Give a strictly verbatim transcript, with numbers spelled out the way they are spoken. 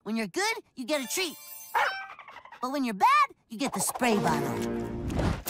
When you're good, you get a treat. But when you're bad, you get the spray bottle.